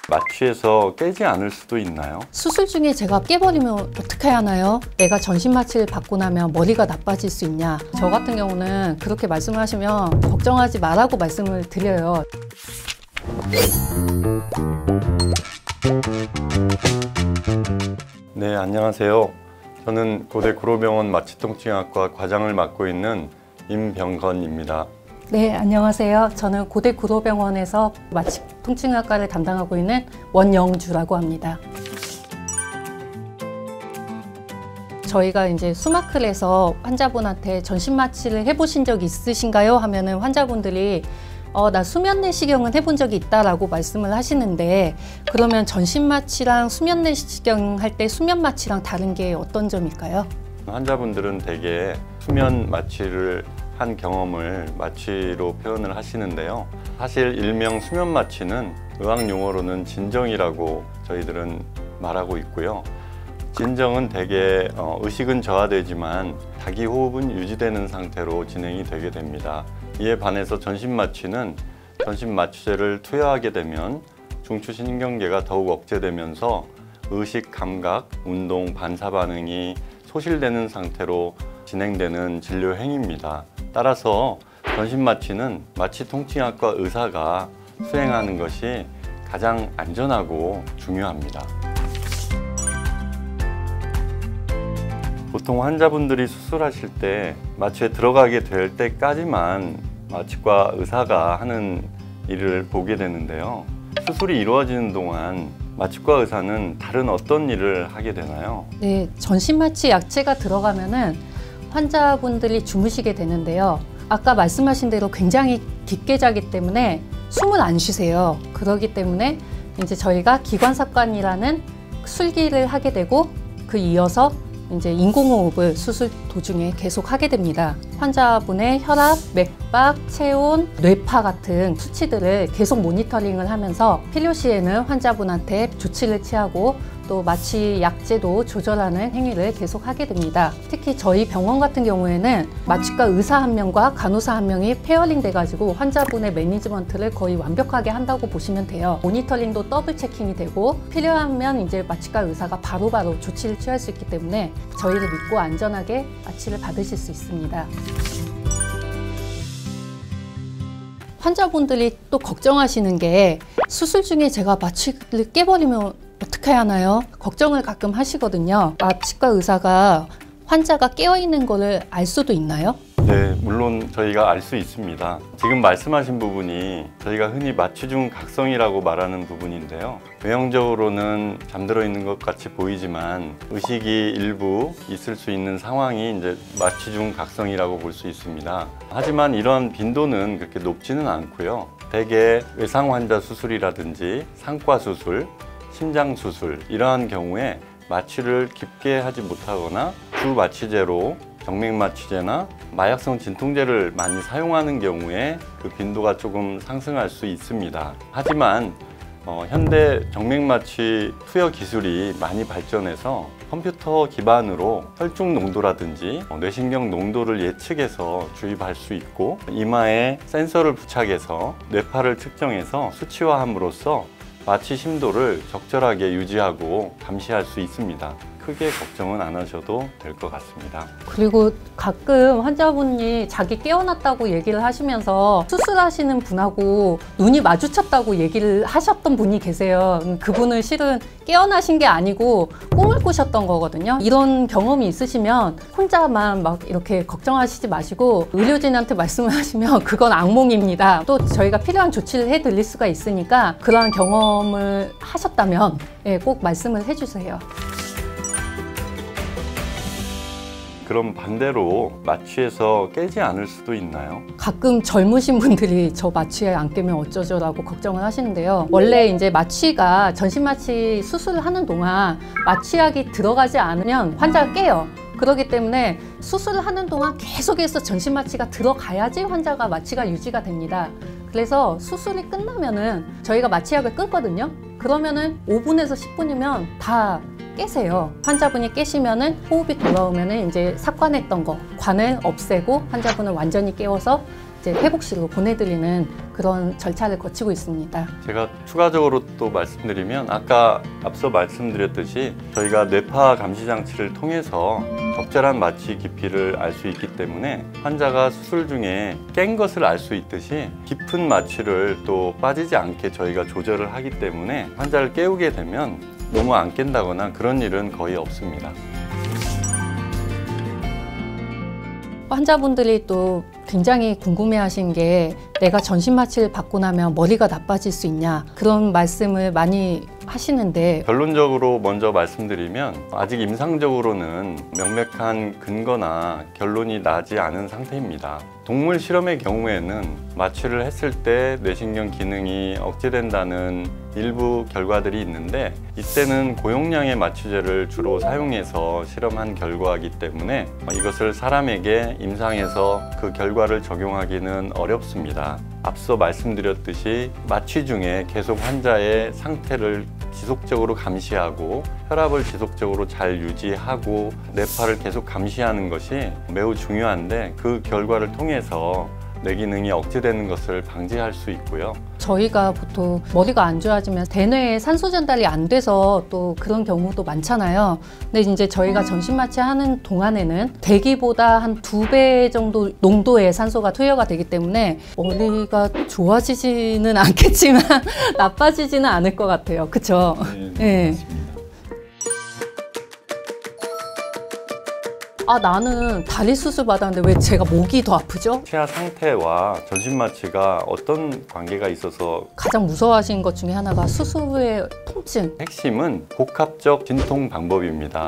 마취해서 깨지 않을 수도 있나요? 수술 중에 제가 깨버리면 어떻게 해야 하나요? 내가 전신 마취를 받고 나면 머리가 나빠질 수 있냐? 저 같은 경우는 그렇게 말씀을 하시면 걱정하지 말라고 말씀을 드려요. 네, 안녕하세요. 저는 고대 구로병원 마취통증학과 과장을 맡고 있는 임병건입니다. 네, 안녕하세요. 저는 고대 구로병원에서 마취통증학과를 담당하고 있는 원영주라고 합니다. 저희가 이제 수마클에서 환자분한테 전신 마취를 해보신 적 있으신가요? 하면은 환자분들이 나 수면 내시경은 해본 적이 있다라고 말씀을 하시는데, 그러면 전신 마취랑 수면 내시경 할 때 수면 마취랑 다른 게 어떤 점일까요? 환자분들은 대개 수면 마취를 한 경험을 마취로 표현을 하시는데요. 사실 일명 수면 마취는 의학 용어로는 진정이라고 저희들은 말하고 있고요. 진정은 대개 의식은 저하되지만 자기 호흡은 유지되는 상태로 진행이 되게 됩니다. 이에 반해서 전신 마취는 전신 마취제를 투여하게 되면 중추신경계가 더욱 억제되면서 의식, 감각, 운동, 반사 반응이 소실되는 상태로 진행되는 진료 행위입니다. 따라서 전신 마취는 마취통증학과 의사가 수행하는 것이 가장 안전하고 중요합니다. 보통 환자분들이 수술하실 때 마취에 들어가게 될 때까지만 마취과 의사가 하는 일을 보게 되는데요. 수술이 이루어지는 동안 마취과 의사는 다른 어떤 일을 하게 되나요? 네, 전신 마취 약제가 들어가면은 환자분들이 주무시게 되는데요. 아까 말씀하신 대로 굉장히 깊게 자기 때문에 숨을 안 쉬세요. 그렇기 때문에 이제 저희가 기관삽관이라는 술기를 하게 되고, 그 이어서 이제 인공호흡을 수술 도중에 계속 하게 됩니다. 환자분의 혈압, 맥박, 체온, 뇌파 같은 수치들을 계속 모니터링을 하면서 필요시에는 환자분한테 조치를 취하고 또 마취 약제도 조절하는 행위를 계속 하게 됩니다. 특히 저희 병원 같은 경우에는 마취과 의사 한 명과 간호사 한 명이 페어링 돼가지고 환자분의 매니지먼트를 거의 완벽하게 한다고 보시면 돼요. 모니터링도 더블 체킹이 되고 필요하면 이제 마취과 의사가 바로바로 조치를 취할 수 있기 때문에 저희를 믿고 안전하게 마취를 받으실 수 있습니다. 환자분들이 또 걱정하시는 게, 수술 중에 제가 마취를 깨버리면 어떻게 해야 하나요? 걱정을 가끔 하시거든요. 마취과 의사가 환자가 깨어있는 거를 알 수도 있나요? 네, 물론 저희가 알 수 있습니다. 지금 말씀하신 부분이 저희가 흔히 마취 중 각성이라고 말하는 부분인데요. 외형적으로는 잠들어 있는 것 같이 보이지만 의식이 일부 있을 수 있는 상황이 이제 마취 중 각성이라고 볼 수 있습니다. 하지만 이런 빈도는 그렇게 높지는 않고요. 대개 외상 환자 수술이라든지 상과 수술, 심장 수술, 이러한 경우에 마취를 깊게 하지 못하거나 주 마취제로 정맥 마취제나 마약성 진통제를 많이 사용하는 경우에 그 빈도가 조금 상승할 수 있습니다. 하지만 현대 정맥 마취 투여 기술이 많이 발전해서 컴퓨터 기반으로 혈중 농도라든지 뇌신경 농도를 예측해서 주입할 수 있고, 이마에 센서를 부착해서 뇌파를 측정해서 수치화함으로써 마취 심도를 적절하게 유지하고 감시할 수 있습니다. 크게 걱정은 안 하셔도 될 것 같습니다. 그리고 가끔 환자분이 자기 깨어났다고 얘기를 하시면서 수술하시는 분하고 눈이 마주쳤다고 얘기를 하셨던 분이 계세요. 그분은 실은 깨어나신 게 아니고 꿈을 꾸셨던 거거든요. 이런 경험이 있으시면 혼자만 막 이렇게 걱정하시지 마시고 의료진한테 말씀을 하시면 그건 악몽입니다. 또 저희가 필요한 조치를 해드릴 수가 있으니까 그러한 경험을 하셨다면 꼭 말씀을 해주세요. 그럼 반대로 마취해서 깨지 않을 수도 있나요? 가끔 젊으신 분들이 저 마취에 안 깨면 어쩌죠라고 걱정을 하시는데요. 원래 이제 마취가 전신 마취 수술을 하는 동안 마취약이 들어가지 않으면 환자가 깨요. 그렇기 때문에 수술을 하는 동안 계속해서 전신 마취가 들어가야지 환자가 마취가 유지가 됩니다. 그래서 수술이 끝나면은 저희가 마취약을 끊거든요. 그러면은 5분에서 10분이면 다 깨세요. 환자분이 깨시면은 호흡이 돌아오면은 이제 삭관했던 거, 관을 없애고 환자분을 완전히 깨워서 이제 회복실로 보내드리는 그런 절차를 거치고 있습니다. 제가 추가적으로 또 말씀드리면 아까 앞서 말씀드렸듯이 저희가 뇌파 감시 장치를 통해서 적절한 마취 깊이를 알 수 있기 때문에 환자가 수술 중에 깬 것을 알 수 있듯이 깊은 마취를 또 빠지지 않게 저희가 조절을 하기 때문에 환자를 깨우게 되면 너무 안 깬다거나 그런 일은 거의 없습니다. 환자분들이 또 굉장히 궁금해하신 게 내가 전신 마취를 받고 나면 머리가 나빠질 수 있냐 그런 말씀을 많이 하시는데 결론적으로 먼저 말씀드리면 아직 임상적으로는 명백한 근거나 결론이 나지 않은 상태입니다. 동물 실험의 경우에는 마취를 했을 때 뇌신경 기능이 억제된다는 일부 결과들이 있는데 이때는 고용량의 마취제를 주로 사용해서 실험한 결과이기 때문에 이것을 사람에게 임상에서 그 결과를 적용하기는 어렵습니다. 앞서 말씀드렸듯이 마취 중에 계속 환자의 상태를 지속적으로 감시하고 혈압을 지속적으로 잘 유지하고 뇌파를 계속 감시하는 것이 매우 중요한데 그 결과를 통해서 뇌 기능이 억제되는 것을 방지할 수 있고요. 저희가 보통 머리가 안 좋아지면 대뇌에 산소 전달이 안 돼서 또 그런 경우도 많잖아요. 근데 이제 저희가 전신 마취하는 동안에는 대기보다 한 2배 정도 농도의 산소가 투여가 되기 때문에 머리가 좋아지지는 않겠지만 나빠지지는 않을 것 같아요. 그렇죠? 네, 맞습니다. 아, 나는 다리 수술 받았는데 왜 제가 목이 더 아프죠? 치아 상태와 전신 마취가 어떤 관계가 있어서 가장 무서워하시는 것 중에 하나가 수술 후의 통증. 핵심은 복합적 진통 방법입니다.